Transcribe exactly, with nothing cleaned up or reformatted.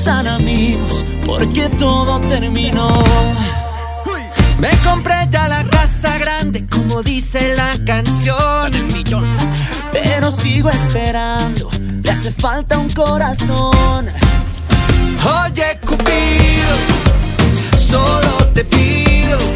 tan amigos porque todo terminó. Me compré ya la casa grande, como dice la canción, pero sigo esperando, le hace falta un corazón. Oye, Cupido, solo te pido